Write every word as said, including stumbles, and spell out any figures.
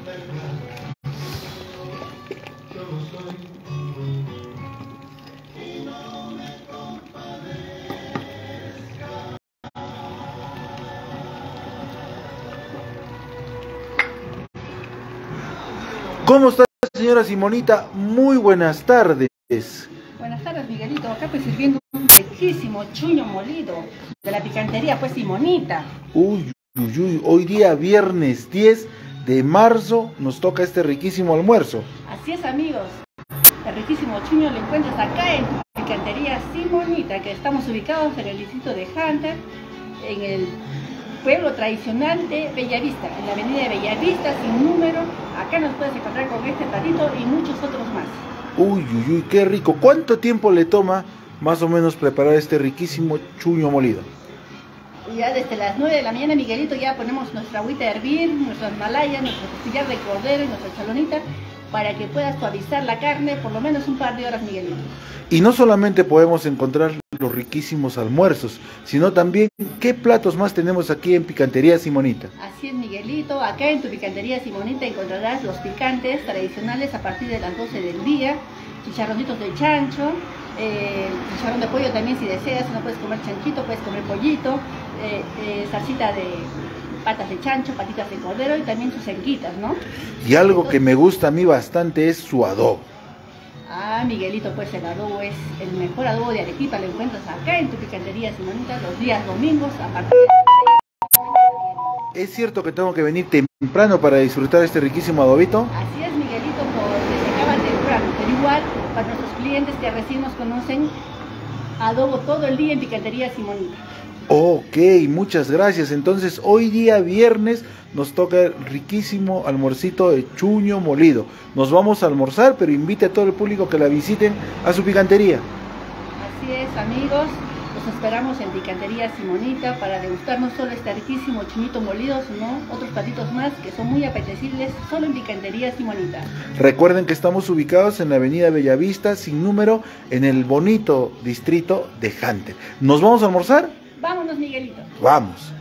¿Cómo está, señora Simonita? Muy buenas tardes. Buenas tardes, Miguelito. Acá pues sirviendo un riquísimo chuño molido de la picantería, pues Simonita. Uy, uy, uy, hoy día viernes diez de marzo nos toca este riquísimo almuerzo. Así es, amigos. El riquísimo chuño lo encuentras acá en picantería Simonita, que estamos ubicados en el distrito de Hunter, en el pueblo tradicional de Bellavista, en la avenida de Bellavista, sin número. Acá nos puedes encontrar con este platito y muchos otros más. Uy, uy, uy, qué rico. ¿Cuánto tiempo le toma más o menos preparar este riquísimo chuño molido? Ya desde las nueve de la mañana, Miguelito, ya ponemos nuestra agüita a hervir, nuestras malayas, nuestro costillar de cordero y nuestra chalonita, para que pueda suavizar la carne por lo menos un par de horas, Miguelito. Y no solamente podemos encontrar los riquísimos almuerzos, sino también qué platos más tenemos aquí en Picantería Simonita. Así es, Miguelito, acá en tu Picantería Simonita encontrarás los picantes tradicionales a partir de las doce del día, chicharroncitos de chancho, eh, chicharrón de pollo también si deseas, si no puedes comer chanchito, puedes comer pollito, eh, eh, salsita de patas de chancho, patitas de cordero y también sus enquitas, ¿no? Y algo Entonces, que me gusta a mí bastante es su adobo. Ah, Miguelito, pues el adobo es el mejor adobo de Arequipa, lo encuentras acá en tu Picantería Simonita los días domingos a partir de las seis. ¿Es cierto que tengo que venir temprano para disfrutar este riquísimo adobito? Así es, Miguelito, porque se acaba temprano, pero igual para nuestros clientes que recién nos conocen, adobo todo el día en Picantería Simonita. Ok, muchas gracias. Entonces hoy día viernes nos toca el riquísimo almuercito de chuño molido. Nos vamos a almorzar, pero invite a todo el público que la visiten a su picantería. Así es, amigos, los esperamos en Picantería Simonita para degustar no solo este riquísimo chuñito molido, sino otros platitos más que son muy apetecibles solo en Picantería Simonita. Recuerden que estamos ubicados en la avenida Bellavista, sin número, en el bonito distrito de Hunter. ¿Nos vamos a almorzar? Vámonos, Miguelito. Vamos.